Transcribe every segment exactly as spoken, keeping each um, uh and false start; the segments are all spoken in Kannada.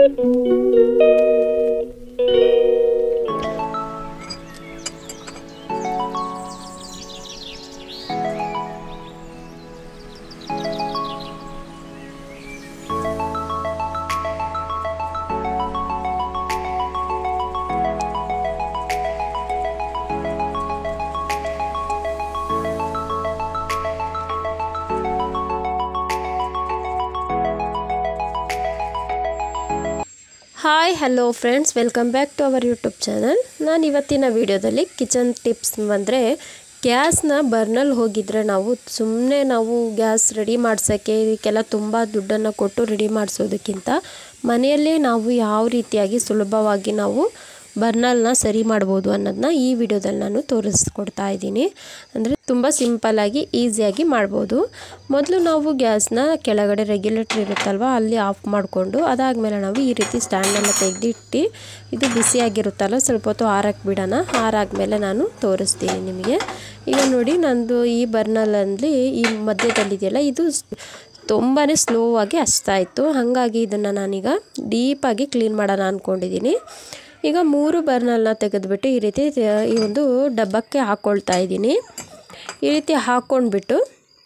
Hi hello friends, welcome back to our YouTube channel. ನಾನು ಇವತ್ತಿನ ವಿಡಿಯೋದಲ್ಲಿ ಕಿಚನ್ ಟಿಪ್ಸ್ ಅಂದರೆ ಗ್ಯಾಸ್ನ ಬರ್ನಲ್ಲಿ ಹೋಗಿದ್ರೆ ನಾವು ಸುಮ್ಮನೆ ನಾವು ಗ್ಯಾಸ್ ರೆಡಿ ಮಾಡ್ಸೋಕ್ಕೆ ಇದಕ್ಕೆಲ್ಲ ತುಂಬ ದುಡ್ಡನ್ನು ಕೊಟ್ಟು ರೆಡಿ ಮಾಡಿಸೋದಕ್ಕಿಂತ ಮನೆಯಲ್ಲೇ ನಾವು ಯಾವ ರೀತಿಯಾಗಿ ಸುಲಭವಾಗಿ ನಾವು ಬರ್ನಲ್ನ ಸರಿ ಮಾಡ್ಬೋದು ಅನ್ನೋದನ್ನ ಈ ವಿಡಿಯೋದಲ್ಲಿ ನಾನು ತೋರಿಸ್ಕೊಡ್ತಾ ಇದ್ದೀನಿ. ಅಂದರೆ ತುಂಬ ಸಿಂಪಲ್ಲಾಗಿ ಈಸಿಯಾಗಿ ಮಾಡ್ಬೋದು. ಮೊದಲು ನಾವು ಗ್ಯಾಸ್ನ ಕೆಳಗಡೆ ರೆಗ್ಯುಲೇಟರ್ ಇರುತ್ತಲ್ವ ಅಲ್ಲಿ ಆಫ್ ಮಾಡಿಕೊಂಡು ಅದಾದಮೇಲೆ ನಾವು ಈ ರೀತಿ ಸ್ಟ್ಯಾಂಡನ್ನು ತೆಗೆದಿಟ್ಟು ಇದು ಬಿಸಿಯಾಗಿರುತ್ತಲ್ಲ ಸ್ವಲ್ಪ ಹೊತ್ತು ಆರಕ್ಕೆ ಬಿಡೋಣ. ಆರಾದ್ಮೇಲೆ ನಾನು ತೋರಿಸ್ತೀನಿ ನಿಮಗೆ. ಈಗ ನೋಡಿ, ನಂದು ಈ ಬರ್ನಲಲ್ಲಿ ಈ ಮಧ್ಯದಲ್ಲಿದೆಯಲ್ಲ ಇದು ತುಂಬಾ ಸ್ಲೋ ಆಗಿ ಹಚ್ತಾ ಇತ್ತು. ಹಾಗಾಗಿ ಇದನ್ನು ನಾನೀಗ ಡೀಪಾಗಿ ಕ್ಲೀನ್ ಮಾಡೋಣ ಅಂದ್ಕೊಂಡಿದ್ದೀನಿ. ಈಗ ಮೂರು ಬರ್ನಲ್ನ ತೆಗೆದುಬಿಟ್ಟು ಈ ರೀತಿ ಈ ಒಂದು ಡಬ್ಬಕ್ಕೆ ಹಾಕ್ಕೊಳ್ತಾ ಇದ್ದೀನಿ. ಈ ರೀತಿ ಹಾಕ್ಕೊಂಡ್ಬಿಟ್ಟು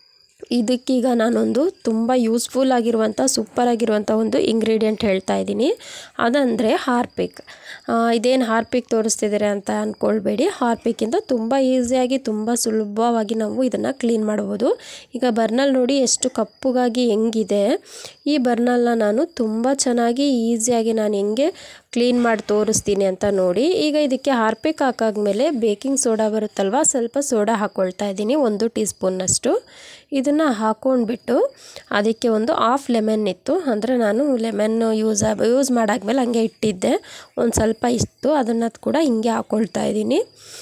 ಇದಕ್ಕೀಗ ನಾನೊಂದು ತುಂಬ ಯೂಸ್ಫುಲ್ ಆಗಿರುವಂಥ ಸೂಪರ್ ಆಗಿರುವಂಥ ಒಂದು ಇಂಗ್ರೀಡಿಯೆಂಟ್ ಹೇಳ್ತಾ ಇದ್ದೀನಿ. ಅದಂದರೆ ಹಾರ್ಪಿಕ್. ಇದೇನು ಹಾರ್ಪಿಕ್ ತೋರಿಸ್ತಿದ್ದಾರೆ ಅಂತ ಅಂದ್ಕೊಳ್ಬೇಡಿ. ಹಾರ್ಪಿಕ್ಕಿಂತ ತುಂಬ ಈಸಿಯಾಗಿ ತುಂಬ ಸುಲಭವಾಗಿ ನಾವು ಇದನ್ನು ಕ್ಲೀನ್ ಮಾಡ್ಬೋದು. ಈಗ ಬರ್ನಲ್ ನೋಡಿ ಎಷ್ಟು ಕಪ್ಪುಗಾಗಿ ಹೆಂಗಿದೆ. ಈ ಬರ್ನಲ್ನ ನಾನು ತುಂಬ ಚೆನ್ನಾಗಿ ಈಸಿಯಾಗಿ ನಾನು ಹೆಂಗೆ ಕ್ಲೀನ್ ಮಾಡಿ ತೋರಿಸ್ತೀನಿ ಅಂತ ನೋಡಿ. ಈಗ ಇದಕ್ಕೆ ಹಾರ್ಪಿಕ್ ಹಾಕಾದ್ಮೇಲೆ ಬೇಕಿಂಗ್ ಸೋಡಾ ಬರುತ್ತಲ್ವ, ಸ್ವಲ್ಪ ಸೋಡಾ ಹಾಕ್ಕೊಳ್ತಾ ಇದ್ದೀನಿ, ಒಂದು ಟೀ ಸ್ಪೂನ್ನಷ್ಟು. ಇದನ್ನು ಹಾಕ್ಕೊಂಡ್ಬಿಟ್ಟು ಅದಕ್ಕೆ ಒಂದು ಹಾಫ್ ಲೆಮನ್ ಇತ್ತು, ಅಂದರೆ ನಾನು ಲೆಮನ್ ಯೂಸ್ ಯೂಸ್ ಮಾಡಾದ್ಮೇಲೆ ಹಂಗೆ ಇಟ್ಟಿದ್ದೆ, ಒಂದು ಸ್ವಲ್ಪ ಇತ್ತು, ಅದನ್ನು ಕೂಡ ಹಿಂಗೆ ಹಾಕ್ಕೊಳ್ತಾ ಇದ್ದೀನಿ.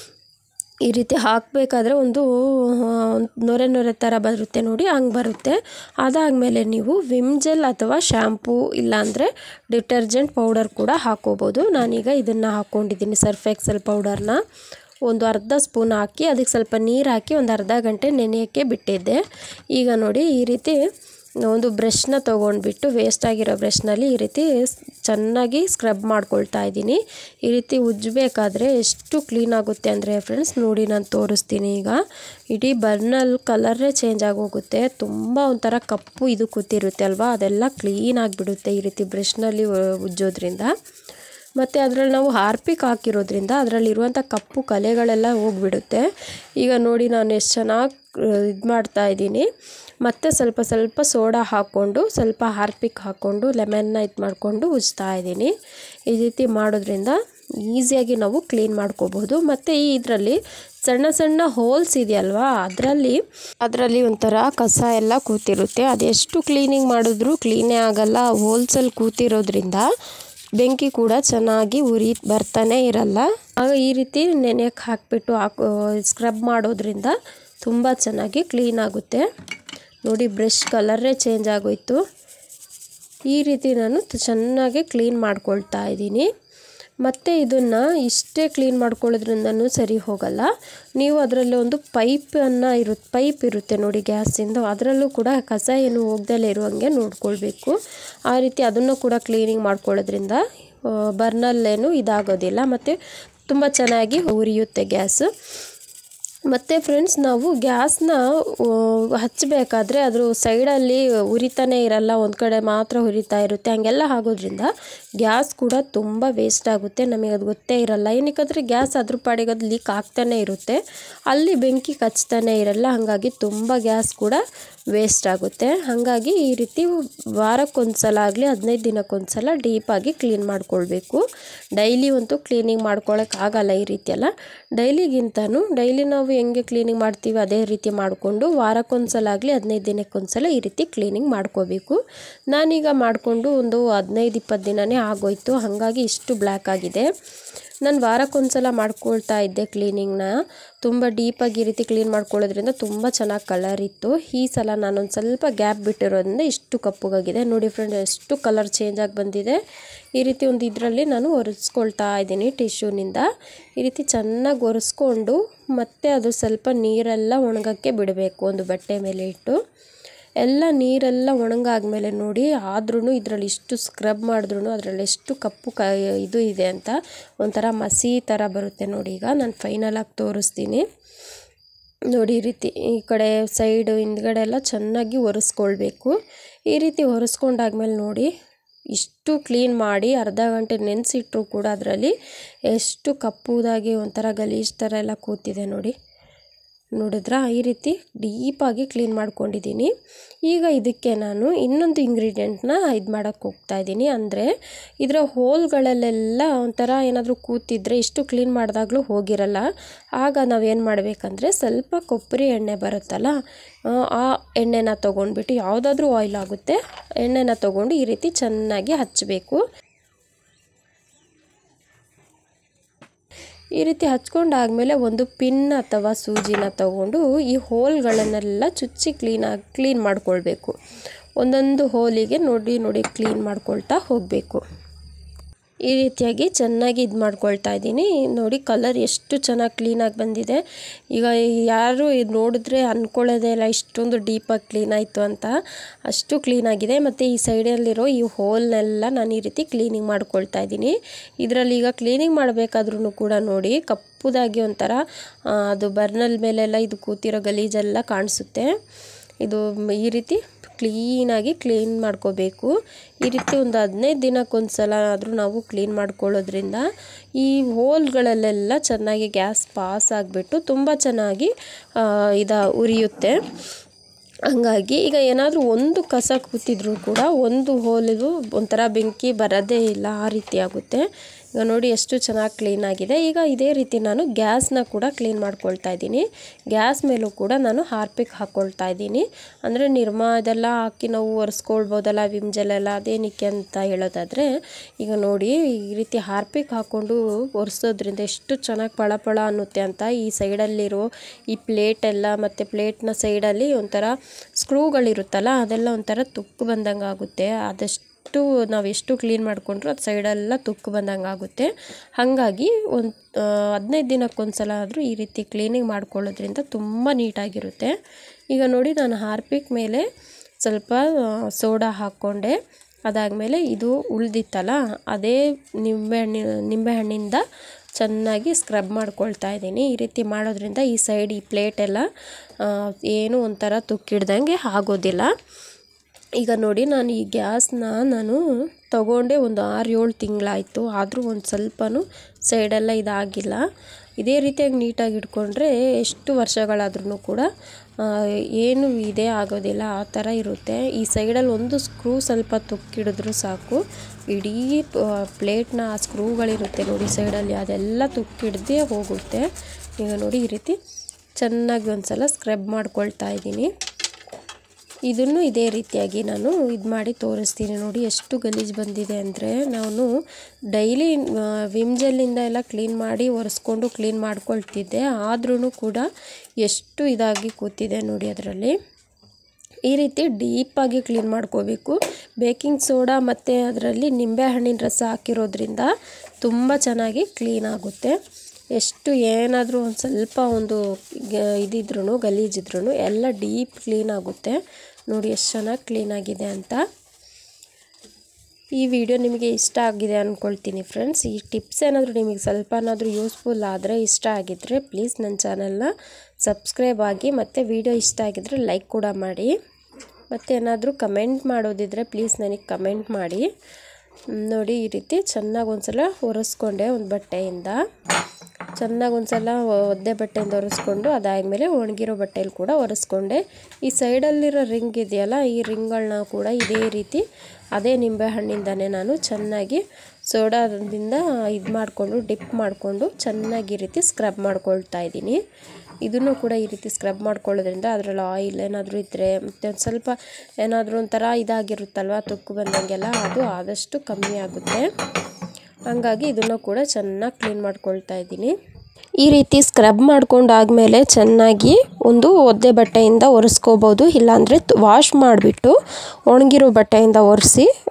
ಈ ರೀತಿ ಹಾಕಬೇಕಾದ್ರೆ ಒಂದು ನೊರೆ ನೊರೆ ಥರ ಬರುತ್ತೆ ನೋಡಿ, ಹಂಗೆ ಬರುತ್ತೆ. ಅದಾದಮೇಲೆ ನೀವು ವಿಮ್ ಜೆಲ್ ಅಥವಾ ಶ್ಯಾಂಪೂ ಇಲ್ಲಾಂದರೆ ಡಿಟರ್ಜೆಂಟ್ ಪೌಡರ್ ಕೂಡ ಹಾಕೋಬೋದು. ನಾನೀಗ ಇದನ್ನು ಹಾಕ್ಕೊಂಡಿದ್ದೀನಿ, ಸರ್ಫ್ ಎಕ್ಸೆಲ್ ಪೌಡರ್ನ ಒಂದು ಅರ್ಧ ಸ್ಪೂನ್ ಹಾಕಿ ಅದಕ್ಕೆ ಸ್ವಲ್ಪ ನೀರು ಹಾಕಿ ಒಂದು ಅರ್ಧ ಗಂಟೆ ನೆನೆಯೋಕ್ಕೆ ಬಿಟ್ಟಿದ್ದೆ. ಈಗ ನೋಡಿ, ಈ ರೀತಿ ಒಂದು ಬ್ರಷ್ನ ತೊಗೊಂಡ್ಬಿಟ್ಟು ವೇಸ್ಟ್ ಆಗಿರೋ ಬ್ರಷ್ನಲ್ಲಿ ಈ ರೀತಿ ಚೆನ್ನಾಗಿ ಸ್ಕ್ರಬ್ ಮಾಡ್ಕೊಳ್ತಾ ಇದ್ದೀನಿ. ಈ ರೀತಿ ಉಜ್ಜಬೇಕಾದ್ರೆ ಎಷ್ಟು ಕ್ಲೀನ್ ಆಗುತ್ತೆ ಅಂದರೆ ಫ್ರೆಂಡ್ಸ್ ನೋಡಿ, ನಾನು ತೋರಿಸ್ತೀನಿ. ಈಗ ಇಡೀ ಬರ್ನಲ್ ಕಲರೇ ಚೇಂಜ್ ಆಗೋಗುತ್ತೆ, ತುಂಬ ಒಂಥರ ಕಪ್ಪು ಇದು ಕೂತಿರುತ್ತೆ ಅಲ್ವಾ, ಅದೆಲ್ಲ ಕ್ಲೀನ್ ಆಗಿಬಿಡುತ್ತೆ ಈ ರೀತಿ ಬ್ರಷ್ನಲ್ಲಿ ಉಜ್ಜೋದ್ರಿಂದ. ಮತ್ತು ಅದರಲ್ಲಿ ನಾವು ಹಾರ್ಪಿಕ್ ಹಾಕಿರೋದ್ರಿಂದ ಅದರಲ್ಲಿರುವಂಥ ಕಪ್ಪು ಕಲೆಗಳೆಲ್ಲ ಹೋಗಿಬಿಡುತ್ತೆ. ಈಗ ನೋಡಿ, ನಾನು ಎಷ್ಟು ಚೆನ್ನಾಗಿ ಇದು ಮಾಡ್ತಾ ಇದ್ದೀನಿ. ಮತ್ತು ಸ್ವಲ್ಪ ಸ್ವಲ್ಪ ಸೋಡಾ ಹಾಕ್ಕೊಂಡು ಸ್ವಲ್ಪ ಹಾರ್ಪಿಕ್ ಹಾಕ್ಕೊಂಡು ಲೆಮನ್ನ ಇದು ಮಾಡಿಕೊಂಡು ಉಜ್ತಾ ಇದ್ದೀನಿ. ಈ ರೀತಿ ಮಾಡೋದ್ರಿಂದ ಈಸಿಯಾಗಿ ನಾವು ಕ್ಲೀನ್ ಮಾಡ್ಕೋಬಹುದು. ಮತ್ತು ಈ ಇದರಲ್ಲಿ ಸಣ್ಣ ಸಣ್ಣ ಹೋಲ್ಸ್ ಇದೆಯಲ್ವಾ, ಅದರಲ್ಲಿ ಅದರಲ್ಲಿ ಒಂಥರ ಕಸ ಎಲ್ಲ ಕೂತಿರುತ್ತೆ. ಅದೆಷ್ಟು ಕ್ಲೀನಿಂಗ್ ಮಾಡಿದ್ರೂ ಕ್ಲೀನೇ ಆಗಲ್ಲ. ಹೋಲ್ಸಲ್ಲಿ ಕೂತಿರೋದ್ರಿಂದ ಬೆಂಕಿ ಕೂಡ ಚೆನ್ನಾಗಿ ಉರಿ ಬರ್ತಾನೆ ಇರಲ್ಲ. ಆಗ ಈ ರೀತಿ ನೆನೆಯಕ್ಕೆ ಹಾಕಿಬಿಟ್ಟು ಹಾಕೋ ಸ್ಕ್ರಬ್ ಮಾಡೋದ್ರಿಂದ ತುಂಬ ಚೆನ್ನಾಗಿ ಕ್ಲೀನ್ ಆಗುತ್ತೆ. ನೋಡಿ, ಬ್ರಷ್ ಕಲರೇ ಚೇಂಜ್ ಆಗೋಯ್ತು. ಈ ರೀತಿ ನಾನು ಚೆನ್ನಾಗಿ ಕ್ಲೀನ್ ಮಾಡ್ಕೊಳ್ತಾ ಇದ್ದೀನಿ. ಮತ್ತು ಇದನ್ನು ಇಷ್ಟೇ ಕ್ಲೀನ್ ಮಾಡ್ಕೊಳ್ಳೋದ್ರಿಂದನೂ ಸರಿ ಹೋಗಲ್ಲ. ನೀವು ಅದರಲ್ಲಿ ಒಂದು ಪೈಪನ್ನು ಇರುತ್ತೆ ಪೈಪ್ ಇರುತ್ತೆ ನೋಡಿ ಗ್ಯಾಸಿಂದ, ಅದರಲ್ಲೂ ಕೂಡ ಕಸ ಏನು ಹೋಗ್ದಲ್ಲೇ ಇರುವಂಗೆ ನೋಡ್ಕೊಳ್ಬೇಕು. ಆ ರೀತಿ ಅದನ್ನು ಕೂಡ ಕ್ಲೀನಿಂಗ್ ಮಾಡ್ಕೊಳ್ಳೋದ್ರಿಂದ ಬರ್ನಲ್ಲೇನು ಇದಾಗೋದಿಲ್ಲ ಮತ್ತು ತುಂಬ ಚೆನ್ನಾಗಿ ಉರಿಯುತ್ತೆ ಗ್ಯಾಸು. ಮತ್ತು ಫ್ರೆಂಡ್ಸ್, ನಾವು ಗ್ಯಾಸ್ನ ಹಚ್ಚಬೇಕಾದ್ರೆ ಅದ್ರ ಸೈಡಲ್ಲಿ ಉರಿತಾನೆ ಇರಲ್ಲ, ಒಂದು ಕಡೆ ಮಾತ್ರ ಉರಿತಾ ಇರುತ್ತೆ. ಹಂಗೆಲ್ಲ ಆಗೋದ್ರಿಂದ ಗ್ಯಾಸ್ ಕೂಡ ತುಂಬ ವೇಸ್ಟ್ ಆಗುತ್ತೆ, ನಮಗೆ ಅದು ಗೊತ್ತೇ ಇರಲ್ಲ. ಏನಕ್ಕೆ ಗ್ಯಾಸ್ ಅದ್ರ ಪಾಡಿಗೆ ಅದು ಲೀಕ್ ಆಗ್ತಾನೆ ಇರುತ್ತೆ, ಅಲ್ಲಿ ಬೆಂಕಿ ಕಚ್ತಾನೆ ಇರಲ್ಲ. ಹಾಗಾಗಿ ತುಂಬ ಗ್ಯಾಸ್ ಕೂಡ ವೇಸ್ಟ್ ಆಗುತ್ತೆ. ಹಾಗಾಗಿ ಈ ರೀತಿ ವಾರಕ್ಕೊಂದು ಸಲ ಆಗಲಿ ಹದಿನೈದು ದಿನಕ್ಕೊಂದು ಸಲ ಡೀಪಾಗಿ ಕ್ಲೀನ್ ಮಾಡ್ಕೊಳ್ಬೇಕು. ಡೈಲಿ ಅಂತೂ ಕ್ಲೀನಿಂಗ್ ಮಾಡ್ಕೊಳ್ಳೋಕ್ಕಾಗಲ್ಲ ಈ ರೀತಿಯೆಲ್ಲ. ಡೈಲಿಗಿಂತನೂ ಡೈಲಿ ನಾವು ಹೆಂಗೆ ಕ್ಲೀನಿಂಗ್ ಮಾಡ್ತೀವಿ ಅದೇ ರೀತಿ ಮಾಡಿಕೊಂಡು ವಾರಕ್ಕೊಂದು ಸಲ ಆಗಲಿ ಹದಿನೈದು ದಿನಕ್ಕೊಂದು ಸಲ ಈ ರೀತಿ ಕ್ಲೀನಿಂಗ್ ಮಾಡ್ಕೋಬೇಕು. ನಾನೀಗ ಮಾಡಿಕೊಂಡು ಒಂದು ಹದಿನೈದು ಇಪ್ಪತ್ತು ದಿನವೇ ಆಗೋಯ್ತು, ಹಾಗಾಗಿ ಇಷ್ಟು ಬ್ಲ್ಯಾಕ್ ಆಗಿದೆ. ನಾನು ವಾರಕ್ಕೊಂದು ಸಲ ಮಾಡ್ಕೊಳ್ತಾ ಇದ್ದೆ ಕ್ಲೀನಿಂಗ್ನ. ತುಂಬ ಡೀಪಾಗಿ ಈ ರೀತಿ ಕ್ಲೀನ್ ಮಾಡ್ಕೊಳ್ಳೋದ್ರಿಂದ ತುಂಬ ಚೆನ್ನಾಗಿ ಕಲರ್ ಇತ್ತು. ಈ ಸಲ ನಾನೊಂದು ಸ್ವಲ್ಪ ಗ್ಯಾಪ್ ಬಿಟ್ಟಿರೋದ್ರಿಂದ ಇಷ್ಟು ಕಪ್ಪುಗಾಗಿದೆ. ನೋಡಿ ಫ್ರೆಂಡ್, ಎಷ್ಟು ಕಲರ್ ಚೇಂಜ್ ಆಗಿ ಬಂದಿದೆ. ಈ ರೀತಿ ಒಂದು ಇದರಲ್ಲಿ ನಾನು ಒರೆಸ್ಕೊಳ್ತಾ ಇದ್ದೀನಿ ಟಿಶ್ಯೂನಿಂದ. ಈ ರೀತಿ ಚೆನ್ನಾಗಿ ಒರೆಸ್ಕೊಂಡು ಮತ್ತೆ ಅದು ಸ್ವಲ್ಪ ನೀರೆಲ್ಲ ಒಣಗೋಕ್ಕೆ ಬಿಡಬೇಕು ಒಂದು ಬಟ್ಟೆ ಮೇಲೆ ಇಟ್ಟು. ಎಲ್ಲ ನೀರೆಲ್ಲ ಒಣಗಾದ್ಮೇಲೆ ನೋಡಿ ಆದ್ರೂ ಇದರಲ್ಲಿ ಇಷ್ಟು ಸ್ಕ್ರಬ್ ಮಾಡಿದ್ರೂ ಅದರಲ್ಲಿ ಎಷ್ಟು ಕಪ್ಪು ಕ ಇದು ಇದೆ ಅಂತ ಒಂಥರ ಮಸಿ ಥರ ಬರುತ್ತೆ ನೋಡಿ. ಈಗ ನಾನು ಫೈನಲಾಗಿ ತೋರಿಸ್ತೀನಿ ನೋಡಿ. ಈ ರೀತಿ ಈ ಕಡೆ ಸೈಡು ಹಿಂದ್ಗಡೆ ಎಲ್ಲ ಚೆನ್ನಾಗಿ ಒರೆಸ್ಕೊಳ್ಬೇಕು. ಈ ರೀತಿ ಒರೆಸ್ಕೊಂಡಾದ್ಮೇಲೆ ನೋಡಿ ಇಷ್ಟು ಕ್ಲೀನ್ ಮಾಡಿ ಅರ್ಧ ಗಂಟೆ ನೆನೆಸಿಟ್ರು ಕೂಡ ಅದರಲ್ಲಿ ಎಷ್ಟು ಕಪ್ಪುದಾಗಿ ಒಂಥರ ಗಲೀಜು ಥರ ಎಲ್ಲ ಕೂತಿದೆ ನೋಡಿ. ನೋಡಿದ್ರಾ, ಈ ರೀತಿ ಡೀಪಾಗಿ ಕ್ಲೀನ್ ಮಾಡ್ಕೊಂಡಿದ್ದೀನಿ. ಈಗ ಇದಕ್ಕೆ ನಾನು ಇನ್ನೊಂದು ಇಂಗ್ರೀಡಿಯೆಂಟ್ನ ಇದು ಮಾಡೋಕ್ಕೆ ಹೋಗ್ತಾ ಇದ್ದೀನಿ. ಅಂದರೆ ಇದರ ಹೋಲ್ಗಳಲ್ಲೆಲ್ಲ ಒಂಥರ ಏನಾದರೂ ಕೂತಿದ್ರೆ ಇಷ್ಟು ಕ್ಲೀನ್ ಮಾಡಿದಾಗಲೂ ಹೋಗಿರಲ್ಲ. ಆಗ ನಾವೇನು ಮಾಡಬೇಕಂದ್ರೆ ಸ್ವಲ್ಪ ಕೊಬ್ಬರಿ ಎಣ್ಣೆ ಬರುತ್ತಲ್ಲ, ಆ ಎಣ್ಣೆನ ತೊಗೊಂಡ್ಬಿಟ್ಟು ಯಾವುದಾದ್ರೂ ಆಯಿಲ್ ಆಗುತ್ತೆ, ಎಣ್ಣೆನ ತೊಗೊಂಡು ಈ ರೀತಿ ಚೆನ್ನಾಗಿ ಹಚ್ಚಬೇಕು. ಈ ರೀತಿ ಹಚ್ಕೊಂಡಾದ್ಮೇಲೆ ಒಂದು ಪಿನ್ ಅಥವಾ ಸೂಜಿನ ತಗೊಂಡು ಈ ಹೋಲ್ಗಳನ್ನೆಲ್ಲ ಚುಚ್ಚಿ ಕ್ಲೀನಾಗಿ ಕ್ಲೀನ್ ಮಾಡ್ಕೊಳ್ಬೇಕು. ಒಂದೊಂದು ಹೋಲಿಗೆ ನೋಡಿ ನೋಡಿ ಕ್ಲೀನ್ ಮಾಡ್ಕೊಳ್ತಾ ಹೋಗಬೇಕು. ಈ ರೀತಿಯಾಗಿ ಚೆನ್ನಾಗಿ ಇದು ಮಾಡ್ಕೊಳ್ತಾ ಇದ್ದೀನಿ ನೋಡಿ. ಕಲರ್ ಎಷ್ಟು ಚೆನ್ನಾಗಿ ಕ್ಲೀನಾಗಿ ಬಂದಿದೆ. ಈಗ ಯಾರು ಇದು ನೋಡಿದ್ರೆ ಅಂದ್ಕೊಳ್ಳೋದೇ ಇಲ್ಲ ಇಷ್ಟೊಂದು ಡೀಪಾಗಿ ಕ್ಲೀನ್ ಆಯಿತು ಅಂತ, ಅಷ್ಟು ಕ್ಲೀನಾಗಿದೆ. ಮತ್ತು ಈ ಸೈಡಲ್ಲಿರೋ ಈ ಹೋಲ್ನೆಲ್ಲ ನಾನು ಈ ರೀತಿ ಕ್ಲೀನಿಂಗ್ ಮಾಡ್ಕೊಳ್ತಾ ಇದ್ದೀನಿ. ಇದರಲ್ಲಿ ಈಗ ಕ್ಲೀನಿಂಗ್ ಮಾಡಬೇಕಾದ್ರೂ ಕೂಡ ನೋಡಿ ಕಪ್ಪುದಾಗಿ ಒಂಥರ ಅದು ಬರ್ನಲ್ ಮೇಲೆಲ್ಲ ಇದು ಕೂತಿರೋ ಗಲೀಜೆಲ್ಲ ಕಾಣಿಸುತ್ತೆ. ಇದು ಈ ರೀತಿ ಕ್ಲೀನಾಗಿ ಕ್ಲೀನ್ ಮಾಡ್ಕೋಬೇಕು. ಈ ರೀತಿ ಒಂದು ಹದಿನೈದು ದಿನಕ್ಕೊಂದು ಸಲ ಆದರೂ ನಾವು ಕ್ಲೀನ್ ಮಾಡ್ಕೊಳ್ಳೋದ್ರಿಂದ ಈ ಹೋಲ್ಗಳಲ್ಲೆಲ್ಲ ಚೆನ್ನಾಗಿ ಗ್ಯಾಸ್ ಪಾಸ್ ಆಗಿಬಿಟ್ಟು ತುಂಬ ಚೆನ್ನಾಗಿ ಇದು ಉರಿಯುತ್ತೆ. ಹಂಗಾಗಿ ಈಗ ಏನಾದರೂ ಒಂದು ಕಸ ಕೂತಿದ್ರೂ ಕೂಡ ಒಂದು ಹೋಲಿಗೂ ಒಂಥರ ಬೆಂಕಿ ಬರೋದೇ ಇಲ್ಲ, ಆ ರೀತಿ ಆಗುತ್ತೆ. ಈಗ ನೋಡಿ ಎಷ್ಟು ಚೆನ್ನಾಗಿ ಕ್ಲೀನ್ ಆಗಿದೆ. ಈಗ ಇದೇ ರೀತಿ ನಾನು ಗ್ಯಾಸ್ನ ಕೂಡ ಕ್ಲೀನ್ ಮಾಡ್ಕೊಳ್ತಾ ಇದ್ದೀನಿ. ಗ್ಯಾಸ್ ಮೇಲೂ ಕೂಡ ನಾನು ಹಾರ್ಪಿಕ್ ಹಾಕ್ಕೊಳ್ತಾ ಇದ್ದೀನಿ. ಅಂದರೆ ನಿರ್ಮಾ ಇದೆಲ್ಲ ಹಾಕಿ ನಾವು ಒರೆಸ್ಕೊಳ್ಬೋದಲ್ಲ, ವಿಮ್ ಜೆಲ್ ಎಲ್ಲ, ಅದೇನಕ್ಕೆ ಅಂತ ಹೇಳೋದಾದರೆ ಈಗ ನೋಡಿ ಈ ರೀತಿ ಹಾರ್ಪಿಕ್ ಹಾಕ್ಕೊಂಡು ಒರೆಸೋದ್ರಿಂದ ಎಷ್ಟು ಚೆನ್ನಾಗಿ ಪಳಪಳ ಅನ್ನುತ್ತೆ ಅಂತ. ಈ ಸೈಡಲ್ಲಿರೋ ಈ ಪ್ಲೇಟೆಲ್ಲ ಮತ್ತು ಪ್ಲೇಟ್ನ ಸೈಡಲ್ಲಿ ಒಂಥರ ಸ್ಕ್ರೂಗಳಿರುತ್ತಲ್ಲ ಅದೆಲ್ಲ ಒಂಥರ ತುಕ್ಕು ಬಂದಂಗೆ ಆಗುತ್ತೆ. ಅದಷ್ಟು ನಾವು ಎಷ್ಟು ಕ್ಲೀನ್ ಮಾಡಿಕೊಂಡ್ರು ಅದು ಸೈಡೆಲ್ಲ ತುಕ್ಕು ಬಂದಂಗೆ ಆಗುತ್ತೆ. ಹಾಗಾಗಿ ಒಂದು ಹದಿನೈದು ದಿನಕ್ಕೊಂದು ಸಲ ಆದರೂ ಈ ರೀತಿ ಕ್ಲೀನಿಂಗ್ ಮಾಡ್ಕೊಳ್ಳೋದ್ರಿಂದ ತುಂಬ ನೀಟಾಗಿರುತ್ತೆ. ಈಗ ನೋಡಿ ನಾನು ಹಾರ್ಪಿಕ್ ಮೇಲೆ ಸ್ವಲ್ಪ ಸೋಡಾ ಹಾಕ್ಕೊಂಡೆ. ಅದಾದಮೇಲೆ ಇದು ಉಳಿದಿತ್ತಲ್ಲ ಅದೇ ನಿಂಬೆಹಣ್ಣಿನ ನಿಂಬೆಹಣ್ಣಿಂದ ಚೆನ್ನಾಗಿ ಸ್ಕ್ರಬ್ ಮಾಡ್ಕೊಳ್ತಾ ಇದ್ದೀನಿ. ಈ ರೀತಿ ಮಾಡೋದ್ರಿಂದ ಈ ಸೈಡ್ ಈ ಪ್ಲೇಟೆಲ್ಲ ಏನು ಒಂಥರ ತುಕ್ಕಿಡ್ದಂಗೆ ಆಗೋದಿಲ್ಲ. ಈಗ ನೋಡಿ ನಾನು ಈ ಗ್ಯಾಸ್ನ ನಾನು ತಗೊಂಡೆ ಒಂದು ಆರು ಏಳು ತಿಂಗಳಾಯಿತು, ಆದರೂ ಒಂದು ಸ್ವಲ್ಪನೂ ಸೈಡೆಲ್ಲ ಇದಾಗಿಲ್ಲ. ಇದೇ ರೀತಿಯಾಗಿ ನೀಟಾಗಿ ಇಟ್ಕೊಂಡ್ರೆ ಎಷ್ಟು ವರ್ಷಗಳಾದ್ರೂ ಕೂಡ ಏನು ಇದೇ ಆಗೋದಿಲ್ಲ, ಆ ಥರ ಇರುತ್ತೆ. ಈ ಸೈಡಲ್ಲಿ ಒಂದು ಸ್ಕ್ರೂ ಸ್ವಲ್ಪ ತುಕ್ಕಿಡಿದ್ರೂ ಸಾಕು, ಇಡೀ ಪ್ಲೇಟ್ನ ಆ ಸ್ಕ್ರೂಗಳಿರುತ್ತೆ ನೋಡಿ ಸೈಡಲ್ಲಿ, ಅದೆಲ್ಲ ತುಕ್ಕಿಡ್ದೇ ಹೋಗುತ್ತೆ. ಈಗ ನೋಡಿ ಈ ರೀತಿ ಚೆನ್ನಾಗಿ ಒಂದು ಸಲ ಸ್ಕ್ರಬ್ ಮಾಡ್ಕೊಳ್ತಾ ಇದ್ದೀನಿ. ಇದನ್ನು ಇದೇ ರೀತಿಯಾಗಿ ನಾನು ಇದು ಮಾಡಿ ತೋರಿಸ್ತೀನಿ ನೋಡಿ ಎಷ್ಟು ಗಲೀಜು ಬಂದಿದೆ ಅಂದರೆ. ನಾನು ಡೈಲಿ ವಿಮ್ ಜೆಲ್ಲಿಂದ ಎಲ್ಲ ಕ್ಲೀನ್ ಮಾಡಿ ಒರೆಸ್ಕೊಂಡು ಕ್ಲೀನ್ ಮಾಡ್ಕೊಳ್ತಿದ್ದೆ, ಆದ್ರೂ ಕೂಡ ಎಷ್ಟು ಇದಾಗಿ ಕೂತಿದೆ ನೋಡಿ ಅದರಲ್ಲಿ. ಈ ರೀತಿ ಡೀಪಾಗಿ ಕ್ಲೀನ್ ಮಾಡ್ಕೋಬೇಕು. ಬೇಕಿಂಗ್ ಸೋಡಾ ಮತ್ತು ಅದರಲ್ಲಿ ನಿಂಬೆಹಣ್ಣಿನ ರಸ ಹಾಕಿರೋದ್ರಿಂದ ತುಂಬ ಚೆನ್ನಾಗಿ ಕ್ಲೀನ್ ಆಗುತ್ತೆ. ಎಷ್ಟು ಏನಾದರೂ ಒಂದು ಸ್ವಲ್ಪ ಒಂದು ಇದಿದ್ರೂ ಗಲೀಜಿದ್ರೂ ಎಲ್ಲ ಡೀಪ್ ಕ್ಲೀನ್ ಆಗುತ್ತೆ ನೋಡಿ ಎಷ್ಟು ಚೆನ್ನಾಗಿ ಕ್ಲೀನಾಗಿದೆ ಅಂತ. ಈ ವಿಡಿಯೋ ನಿಮಗೆ ಇಷ್ಟ ಆಗಿದೆ ಅಂದ್ಕೊಳ್ತೀನಿ ಫ್ರೆಂಡ್ಸ್. ಈ ಟಿಪ್ಸ್ ಏನಾದರೂ ನಿಮಗೆ ಸ್ವಲ್ಪನಾದರೂ ಯೂಸ್ಫುಲ್ ಆದರೆ, ಇಷ್ಟ ಆಗಿದ್ದರೆ ಪ್ಲೀಸ್ ನನ್ನ ಚಾನಲ್ನ ಸಬ್ಸ್ಕ್ರೈಬ್ ಆಗಿ, ಮತ್ತು ವಿಡಿಯೋ ಇಷ್ಟ ಆಗಿದ್ದರೆ ಲೈಕ್ ಕೂಡ ಮಾಡಿ. ಮತ್ತು ಏನಾದರೂ ಕಮೆಂಟ್ ಮಾಡೋದಿದ್ದರೆ ಪ್ಲೀಸ್ ನನಗೆ ಕಮೆಂಟ್ ಮಾಡಿ. ನೋಡಿ ಈ ರೀತಿ ಚೆನ್ನಾಗಿ ಒಂದು ಸಲ ಒರೆಸ್ಕೊಂಡೆ ಒಂದು ಬಟ್ಟೆಯಿಂದ. ಚೆನ್ನಾಗಿ ಒಂದು ಸಲ ಒದ್ದೆ ಬಟ್ಟೆಯಿಂದ ಒರೆಸ್ಕೊಂಡು ಅದಾದಮೇಲೆ ಒಣಗಿರೋ ಬಟ್ಟೆಯಲ್ಲಿ ಕೂಡ ಒರೆಸ್ಕೊಂಡೆ. ಈ ಸೈಡಲ್ಲಿರೋ ರಿಂಗ್ ಇದೆಯಲ್ಲ, ಈ ರಿಂಗ್ಗಳನ್ನ ಕೂಡ ಇದೇ ರೀತಿ ಅದೇ ನಿಂಬೆಹಣ್ಣಿಂದನೇ ನಾನು ಚೆನ್ನಾಗಿ ಸೋಡಾದಿಂದ ಇದು ಮಾಡಿಕೊಂಡು ಡಿಪ್ ಮಾಡಿಕೊಂಡು ಚೆನ್ನಾಗಿ ಈ ರೀತಿ ಸ್ಕ್ರಬ್ ಮಾಡ್ಕೊಳ್ತಾ ಇದ್ದೀನಿ. ಇದನ್ನು ಕೂಡ ಈ ರೀತಿ ಸ್ಕ್ರಬ್ ಮಾಡ್ಕೊಳ್ಳೋದ್ರಿಂದ ಅದರಲ್ಲಿ ಆಯಿಲ್ ಏನಾದರೂ ಇದ್ದರೆ ಮತ್ತು ಒಂದು ಸ್ವಲ್ಪ ಏನಾದರೂ ಒಂಥರ ಇದಾಗಿರುತ್ತಲ್ವ ತುಕ್ಕು ಬಂದಂಗೆಲ್ಲ, ಅದು ಆದಷ್ಟು ಕಮ್ಮಿ ಆಗುತ್ತೆ. ಹಾಗಾಗಿ ಇದನ್ನು ಕೂಡ ಚೆನ್ನಾಗಿ ಕ್ಲೀನ್ ಮಾಡ್ಕೊಳ್ತಾ ಇದ್ದೀನಿ. ಈ ರೀತಿ ಸ್ಕ್ರಬ್ ಮಾಡ್ಕೊಂಡಾದ್ಮೇಲೆ ಚೆನ್ನಾಗಿ ಒಂದು ಒದ್ದೆ ಬಟ್ಟೆಯಿಂದ ಒರೆಸ್ಕೋಬೋದು, ಇಲ್ಲಾಂದರೆ ವಾಶ್ ಮಾಡಿಬಿಟ್ಟು ಒಣಗಿರೋ ಬಟ್ಟೆಯಿಂದ ಒರೆಸಿ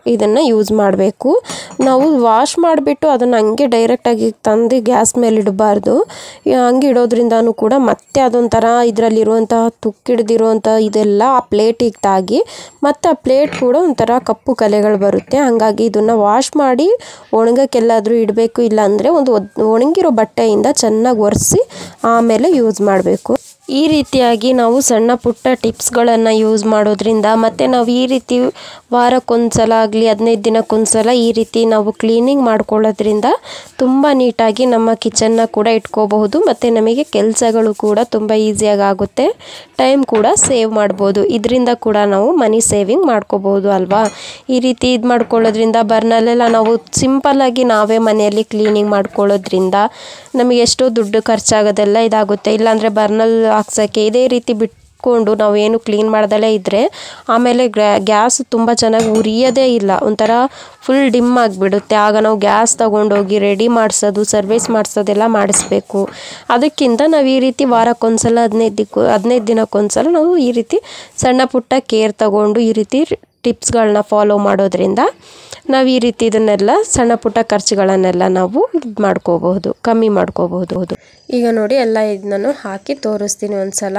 ಇದನ್ನು ಯೂಸ್ ಮಾಡಬೇಕು. ನಾವು ವಾಶ್ ಮಾಡಿಬಿಟ್ಟು ಅದನ್ನು ಹಂಗೆ ಡೈರೆಕ್ಟಾಗಿ ತಂದು ಗ್ಯಾಸ್ ಮೇಲೆ ಇಡಬಾರ್ದು. ಹಂಗೆ ಇಡೋದ್ರಿಂದನೂ ಕೂಡ ಮತ್ತೆ ಅದೊಂಥರ ಇದರಲ್ಲಿರುವಂತಹ ತುಕ್ಕಿಡ್ದಿರುವಂಥ ಇದೆಲ್ಲ ಆ ಪ್ಲೇಟಿಗೆ ತಾಗಿ ಮತ್ತು ಆ ಪ್ಲೇಟ್ ಕೂಡ ಒಂಥರ ಕಪ್ಪು ಕಲೆಗಳು ಬರುತ್ತೆ. ಹಾಗಾಗಿ ಇದನ್ನು ವಾಶ್ ಮಾಡಿ ಒಣಗಕ್ಕೆಲ್ಲಾದರೂ ಇಡಬೇಕು. ಇಲ್ಲಾಂದರೆ ಒಂದು ಒಣಗಿರೋ ಬಟ್ಟೆಯಿಂದ ಚೆನ್ನಾಗಿ ಒರೆಸಿ ಆಮೇಲೆ ಯೂಸ್ ಮಾಡಬೇಕು. ಈ ರೀತಿಯಾಗಿ ನಾವು ಸಣ್ಣ ಪುಟ್ಟ ಟಿಪ್ಸ್ಗಳನ್ನು ಯೂಸ್ ಮಾಡೋದ್ರಿಂದ ಮತ್ತು ನಾವು ಈ ರೀತಿ ವಾರಕ್ಕೊಂದ್ಸಲ ಆಗಲಿ ಹದಿನೈದು ದಿನಕ್ಕೊಂದ್ಸಲ ಈ ರೀತಿ ನಾವು ಕ್ಲೀನಿಂಗ್ ಮಾಡ್ಕೊಳ್ಳೋದ್ರಿಂದ ತುಂಬ ನೀಟಾಗಿ ನಮ್ಮ ಕಿಚನ್ನ ಕೂಡ ಇಟ್ಕೋಬಹುದು ಮತ್ತು ನಮಗೆ ಕೆಲಸಗಳು ಕೂಡ ತುಂಬ ಈಸಿಯಾಗಿ ಆಗುತ್ತೆ. ಟೈಮ್ ಕೂಡ ಸೇವ್ ಮಾಡ್ಬೋದು. ಇದರಿಂದ ಕೂಡ ನಾವು ಮನಿ ಸೇವಿಂಗ್ ಮಾಡ್ಕೋಬೋದು ಅಲ್ವಾ. ಈ ರೀತಿ ಇದು ಮಾಡ್ಕೊಳ್ಳೋದ್ರಿಂದ ಬರ್ನಲ್ಲೆಲ್ಲ ನಾವು ಸಿಂಪಲ್ಲಾಗಿ ನಾವೇ ಮನೆಯಲ್ಲಿ ಕ್ಲೀನಿಂಗ್ ಮಾಡ್ಕೊಳ್ಳೋದ್ರಿಂದ ನಮಗೆ ಎಷ್ಟೋ ದುಡ್ಡು ಖರ್ಚಾಗೋದೆಲ್ಲ ಇದಾಗುತ್ತೆ. ಇಲ್ಲಾಂದರೆ ಬರ್ನಲ್ ಹಾಕ್ಸೋಕ್ಕೆ ಇದೇ ರೀತಿ ಬಿಟ್ಕೊಂಡು ನಾವು ಏನು ಕ್ಲೀನ್ ಮಾಡ್ದಲೇ ಇದ್ದರೆ ಆಮೇಲೆ ಗ್ಯಾಸ್ ತುಂಬ ಚೆನ್ನಾಗಿ ಉರಿಯೋದೇ ಇಲ್ಲ, ಒಂಥರ ಫುಲ್ ಡಿಮ್ ಆಗಿಬಿಡುತ್ತೆ. ಆಗ ನಾವು ಗ್ಯಾಸ್ ತಗೊಂಡೋಗಿ ರೆಡಿ ಮಾಡಿಸೋದು ಸರ್ವಿಸ್ ಮಾಡಿಸೋದೆಲ್ಲ ಮಾಡಿಸ್ಬೇಕು. ಅದಕ್ಕಿಂತ ನಾವು ಈ ರೀತಿ ವಾರಕ್ಕೊಂದ್ಸಲ ಹದಿನೈದು ದಿಕ್ಕು ಹದಿನೈದು ದಿನಕ್ಕೊಂದ್ಸಲ ನಾವು ಈ ರೀತಿ ಸಣ್ಣ ಪುಟ್ಟ ಕೇರ್ ತಗೊಂಡು ಈ ರೀತಿ ಟಿಪ್ಸ್ಗಳನ್ನ ಫಾಲೋ ಮಾಡೋದ್ರಿಂದ ನಾವು ಈ ರೀತಿ ಇದನ್ನೆಲ್ಲ ಸಣ್ಣ ಪುಟ್ಟ ಖರ್ಚುಗಳನ್ನೆಲ್ಲ ನಾವು ಇದು ಮಾಡ್ಕೋಬಹುದು, ಕಮ್ಮಿ ಮಾಡ್ಕೋಬಹುದು. ಈಗ ನೋಡಿ ಎಲ್ಲ ಇದನ್ನು ಹಾಕಿ ತೋರಿಸ್ತೀನಿ ಒಂದ್ಸಲ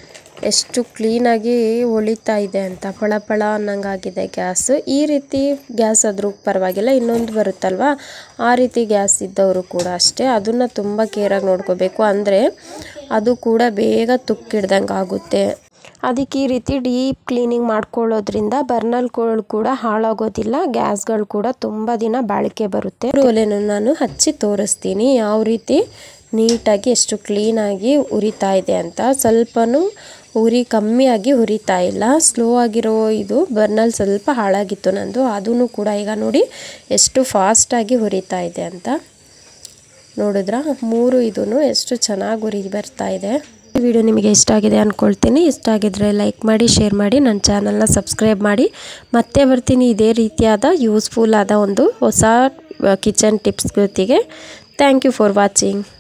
ಎಷ್ಟು ಕ್ಲೀನಾಗಿ ಹೊಳಿತಾ ಇದೆ ಅಂತ, ಪಳ ಪಳ ಅನ್ನಂಗಾಗಿದೆ ಗ್ಯಾಸ್. ಈ ರೀತಿ ಗ್ಯಾಸ್ ಆದರೂ ಪರವಾಗಿಲ್ಲ, ಇನ್ನೊಂದು ಬರುತ್ತಲ್ವ ಆ ರೀತಿ ಗ್ಯಾಸ್ ಇದ್ದವರು ಕೂಡ ಅಷ್ಟೇ ಅದನ್ನು ತುಂಬ ಕೇರಾಗಿ ನೋಡ್ಕೋಬೇಕು. ಅಂದರೆ ಅದು ಕೂಡ ಬೇಗ ತುಕ್ಕಿಡ್ದಂಗೆ ಆಗುತ್ತೆ. ಅದಕ್ಕೆ ಈ ರೀತಿ ಡೀಪ್ ಕ್ಲೀನಿಂಗ್ ಮಾಡ್ಕೊಳ್ಳೋದ್ರಿಂದ ಬರ್ನಲ್ಗಳು ಕೂಡ ಹಾಳಾಗೋದಿಲ್ಲ, ಗ್ಯಾಸ್ಗಳು ಕೂಡ ತುಂಬ ದಿನ ಬಾಳಿಕೆ ಬರುತ್ತೆ. ಒಲೆಯನ್ನು ನಾನು ಹಚ್ಚಿ ತೋರಿಸ್ತೀನಿ ಯಾವ ರೀತಿ ನೀಟಾಗಿ ಎಷ್ಟು ಕ್ಲೀನಾಗಿ ಉರಿತಾ ಇದೆ ಅಂತ. ಸ್ವಲ್ಪನೂ ಉರಿ ಕಮ್ಮಿಯಾಗಿ ಉರಿತಾ ಇಲ್ಲ, ಸ್ಲೋ ಆಗಿರೋ ಇದು ಬರ್ನಲ್ ಸ್ವಲ್ಪ ಹಾಳಾಗಿತ್ತು ನಂದು, ಅದೂ ಕೂಡ ಈಗ ನೋಡಿ ಎಷ್ಟು ಫಾಸ್ಟಾಗಿ ಉರಿತಾ ಇದೆ ಅಂತ. ನೋಡಿದ್ರಾ ಮೂರು ಇದೂ ಎಷ್ಟು ಚೆನ್ನಾಗಿ ಉರಿ ಬರ್ತಾ ಇದೆ. ಈ ವಿಡಿಯೋ ನಿಮಗೆ ಇಷ್ಟ ಆಗಿದೆ ಅಂದ್ಕೊಳ್ತೀನಿ. ಇಷ್ಟ ಆಗಿದ್ರೆ ಲೈಕ್ ಮಾಡಿ, ಶೇರ್ ಮಾಡಿ, ನನ್ನ ಚಾನಲ್ನ ಸಬ್ಸ್ಕ್ರೈಬ್ ಮಾಡಿ. ಮತ್ತೆ ಬರ್ತೀನಿ ಇದೇ ರೀತಿಯಾದ ಯೂಸ್ಫುಲ್ ಆದ ಒಂದು ಹೊಸ ಕಿಚನ್ ಟಿಪ್ಸ್ ಜೊತೆಗೆ. Thank you for watching.